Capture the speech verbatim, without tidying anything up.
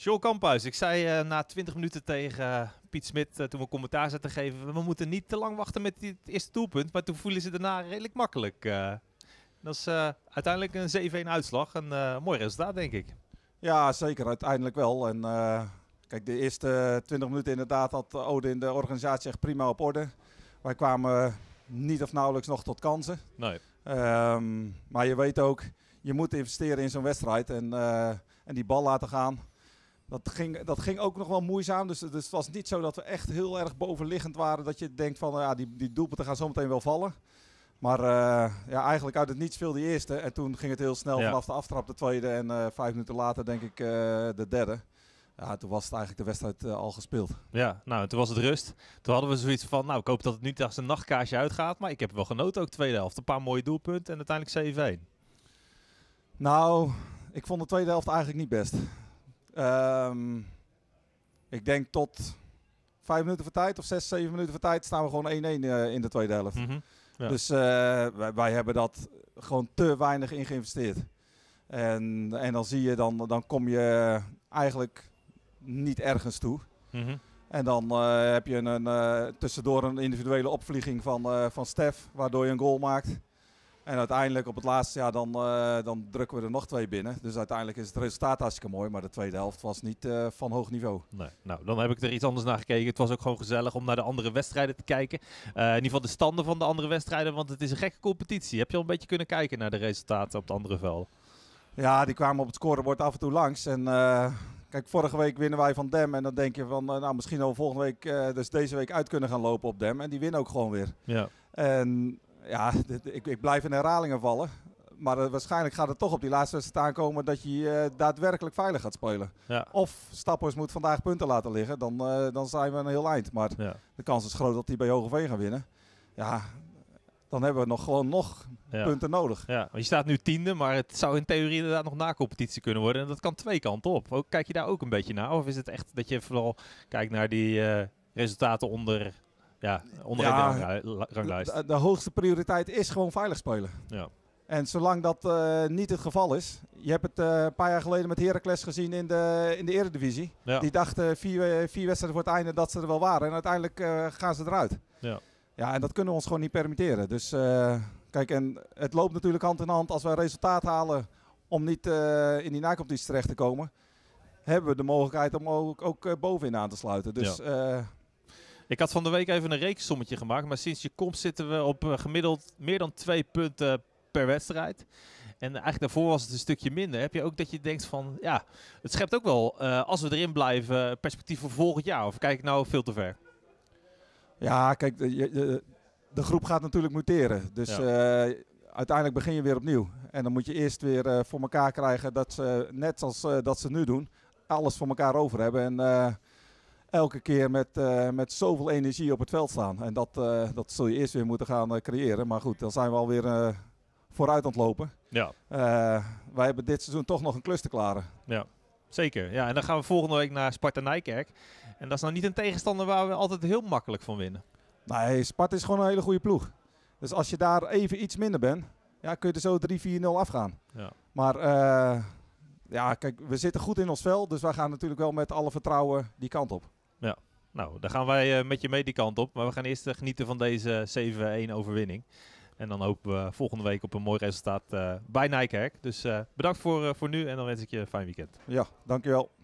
Joel Kamphuis, ik zei uh, na twintig minuten tegen uh, Piet Smit uh, toen we commentaar zaten te geven, we moeten niet te lang wachten met die, het eerste doelpunt, maar toen voelen ze daarna redelijk makkelijk. Uh, dat is uh, uiteindelijk een zeven-een uitslag, een uh, mooi resultaat denk ik. Ja, zeker, uiteindelijk wel. En uh, kijk, de eerste twintig minuten inderdaad had Ode in de organisatie echt prima op orde. Wij kwamen niet of nauwelijks nog tot kansen. Nee. Um, maar je weet ook, je moet investeren in zo'n wedstrijd en, uh, en die bal laten gaan. Dat ging, dat ging ook nog wel moeizaam. Dus, dus het was niet zo dat we echt heel erg bovenliggend waren. Dat je denkt van ja, die, die doelpunten gaan zometeen wel vallen. Maar uh, ja, eigenlijk uit het niets viel die eerste. En toen ging het heel snel ja. vanaf de aftrap de tweede. En uh, vijf minuten later denk ik uh, de derde. Ja, toen was het eigenlijk de wedstrijd uh, al gespeeld. Ja, nou toen was het rust. Toen hadden we zoiets van, nou ik hoop dat het niet als een nachtkaasje uitgaat. Maar ik heb wel genoten ook tweede helft. Een paar mooie doelpunten en uiteindelijk zeven-een. Nou, ik vond de tweede helft eigenlijk niet best. Um, ik denk tot vijf minuten voor tijd of zes, zeven minuten voor tijd staan we gewoon één-één uh, in de tweede helft. Mm-hmm. Ja. Dus uh, wij, wij hebben dat gewoon te weinig in geïnvesteerd. En, en dan zie je, dan, dan kom je eigenlijk niet ergens toe. Mm-hmm. En dan uh, heb je een, uh, tussendoor een individuele opvlieging van, uh, van Stef, waardoor je een goal maakt. En uiteindelijk op het laatste, ja, dan, uh, dan drukken we er nog twee binnen. Dus uiteindelijk is het resultaat hartstikke mooi. Maar de tweede helft was niet uh, van hoog niveau. Nee, nou, dan heb ik er iets anders naar gekeken. Het was ook gewoon gezellig om naar de andere wedstrijden te kijken. Uh, in ieder geval de standen van de andere wedstrijden. Want het is een gekke competitie. Heb je al een beetje kunnen kijken naar de resultaten op de andere velden? Ja, die kwamen op het scorebord af en toe langs. En uh, kijk, vorige week winnen wij van Dem. En dan denk je van, uh, nou misschien al volgende week, uh, dus deze week uit kunnen gaan lopen op Dem. En die winnen ook gewoon weer. Ja. En ja, ik, ik blijf in herhalingen vallen. Maar uh, waarschijnlijk gaat het toch op die laatste wedstrijd aankomen dat je uh, daadwerkelijk veilig gaat spelen. Ja. Of Stappers moet vandaag punten laten liggen, dan, uh, dan zijn we een heel eind. Maar ja. de kans is groot dat die bij Hogeveen gaan winnen. Ja, dan hebben we nog gewoon nog ja. punten nodig. Ja, je staat nu tiende, maar het zou in theorie inderdaad nog na competitie kunnen worden. En dat kan twee kanten op. Ook, kijk je daar ook een beetje naar? Of is het echt dat je vooral kijkt naar die uh, resultaten onder... Ja, onderin ja, de ranglijst. De, de hoogste prioriteit is gewoon veilig spelen. Ja. En zolang dat uh, niet het geval is. Je hebt het uh, een paar jaar geleden met Heracles gezien in de, in de Eredivisie. Ja. Die dachten vier, vier wedstrijden voor het einde dat ze er wel waren. En uiteindelijk uh, gaan ze eruit. Ja. Ja, en dat kunnen we ons gewoon niet permitteren. Dus uh, kijk, en het loopt natuurlijk hand in hand. Als we een resultaat halen om niet uh, in die nacompetitie terecht te komen. Hebben we de mogelijkheid om ook, ook uh, bovenin aan te sluiten. Dus... Ja. Uh, Ik had van de week even een rekensommetje gemaakt. Maar sinds je komt zitten we op uh, gemiddeld meer dan twee punten per wedstrijd. En eigenlijk daarvoor was het een stukje minder. Heb je ook dat je denkt van... Ja, het schept ook wel, uh, als we erin blijven, perspectief voor volgend jaar. Of kijk ik nou veel te ver? Ja, kijk, de, de, de groep gaat natuurlijk muteren. Dus ja. uh, uiteindelijk begin je weer opnieuw. En dan moet je eerst weer uh, voor elkaar krijgen dat ze, net als uh, dat ze nu doen, alles voor elkaar over hebben. En... Uh, elke keer met, uh, met zoveel energie op het veld staan. En dat, uh, dat zul je eerst weer moeten gaan uh, creëren. Maar goed, dan zijn we alweer uh, vooruit aan het lopen. Ja. Uh, wij hebben dit seizoen toch nog een klus te klaren. Ja, zeker. Ja, en dan gaan we volgende week naar Sparta Nijkerk. En dat is nou niet een tegenstander waar we altijd heel makkelijk van winnen. Nee, Sparta is gewoon een hele goede ploeg. Dus als je daar even iets minder bent, ja, kun je er zo drie vier nul afgaan. Ja. Maar... Uh, Ja, kijk, we zitten goed in ons vel, dus wij gaan natuurlijk wel met alle vertrouwen die kant op. Ja, nou, dan gaan wij uh, met je mee die kant op. Maar we gaan eerst uh, genieten van deze zeven-een overwinning. En dan hopen we volgende week op een mooi resultaat uh, bij Nijkerk. Dus uh, bedankt voor, uh, voor nu en dan wens ik je een fijn weekend. Ja, dankjewel.